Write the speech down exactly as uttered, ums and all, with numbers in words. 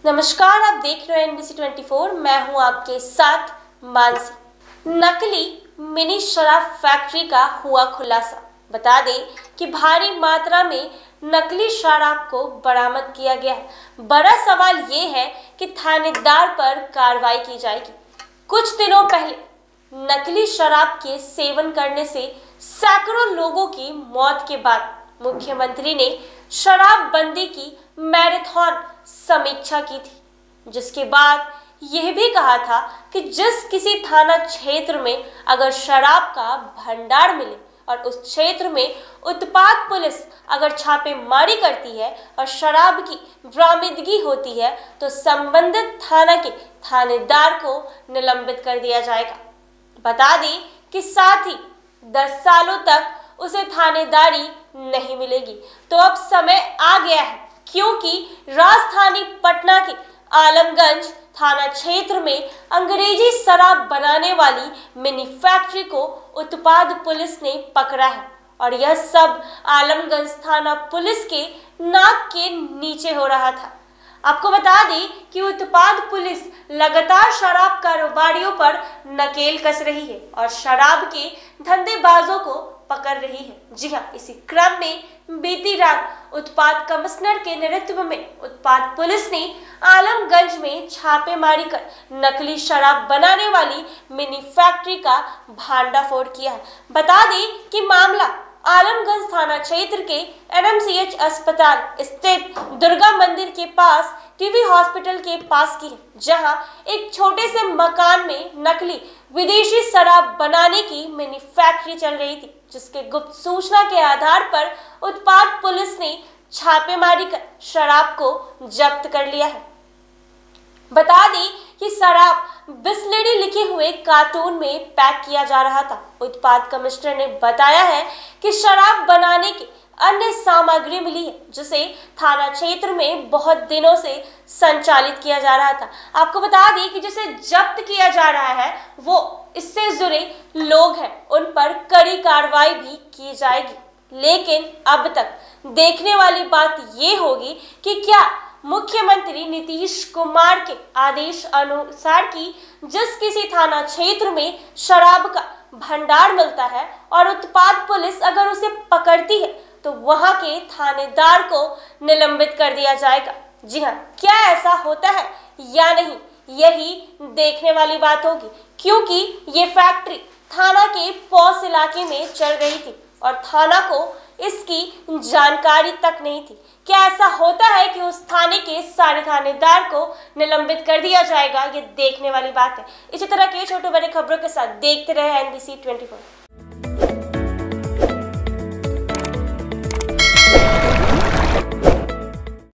नमस्कार, आप देख रहे हैं एनबीसी चौबीस। मैं हूं आपके साथ मानसी। नकली मिनी शराब फैक्ट्री का हुआ खुलासा। बता दें कि भारी मात्रा में नकली शराब को बरामद किया गया है। बड़ा सवाल ये है कि थानेदार पर कार्रवाई की जाएगी। कुछ दिनों पहले नकली शराब के सेवन करने से सैकड़ों लोगों की मौत के बाद मुख्यमंत्री ने शराबबंदी की मैराथन समीक्षा की थी, जिसके बाद यह भी कहा था कि जिस किसी थाना क्षेत्र में अगर शराब का भंडार मिले और उस क्षेत्र में उत्पाद पुलिस अगर छापेमारी करती है और शराब की बरामदगी होती है तो संबंधित थाना के थानेदार को निलंबित कर दिया जाएगा। बता दें कि साथ ही दस सालों तक उसे थानेदारी नहीं मिलेगी। तो अब समय आ गया है, क्योंकि राजधानी पटना के आलमगंज थाना क्षेत्र में अंग्रेजी शराब बनाने वाली मिनी फैक्ट्री को उत्पाद पुलिस ने पकड़ा है और यह सब आलमगंज थाना पुलिस के नाक के नीचे हो रहा था। आपको बता दें कि उत्पाद पुलिस लगातार शराब कारोबारियों पर नकेल कस रही है और शराब के धंधेबाजों को पकड़ रही है। जी हाँ, इसी क्रम में बीती रात उत्पाद कमिश्नर के नेतृत्व में उत्पाद पुलिस ने आलमगंज में छापेमारी कर नकली शराब बनाने वाली मिनी फैक्ट्री का भांडाफोड़ किया है। बता दें कि मामला आलमगंज थाना क्षेत्र के एनएमसीएच अस्पताल स्थित दुर्गा मंदिर के पास टीवी हॉस्पिटल के पास की है, जहां एक छोटे से मकान में नकली विदेशी शराब बनाने की मिनी फैक्ट्री चल रही थी, जिसके गुप्त सूचना के आधार पर उत्पाद पुलिस ने छापेमारी कर शराब को जब्त कर लिया है। बता दें कि शराब बिस्लेरी लिखे हुए कार्टून में पैक किया जा रहा था। उत्पाद कमिश्नर ने बताया है कि शराब बनाने की अन्य सामग्री मिली है, जिसे थाना क्षेत्र में बहुत दिनों से संचालित किया जा रहा था। आपको बता दें कि जिसे जब्त किया जा रहा है वो इससे जुड़े लोग हैं, उन पर कड़ी कार्रवाई भी की जाएगी। लेकिन अब तक देखने वाली बात ये होगी कि क्या मुख्यमंत्री नीतीश कुमार के आदेश अनुसार की जिस किसी थाना क्षेत्र में शराब का भंडार मिलता है और उत्पाद पुलिस अगर उसे पकड़ती है तो वहां के थानेदार को निलंबित कर दिया जाएगा। जी हाँ, क्या ऐसा होता है या नहीं, यही देखने वाली बात होगी, क्योंकि ये फैक्ट्री थाना के पौस इलाके में चल रही थी और थाना को इसकी जानकारी तक नहीं थी। क्या ऐसा होता है कि उस थाने के सारे थानेदार को निलंबित कर दिया जाएगा, ये देखने वाली बात है। इसी तरह के छोटे बड़े खबरों के साथ देखते रहे एनबीसी चौबीस।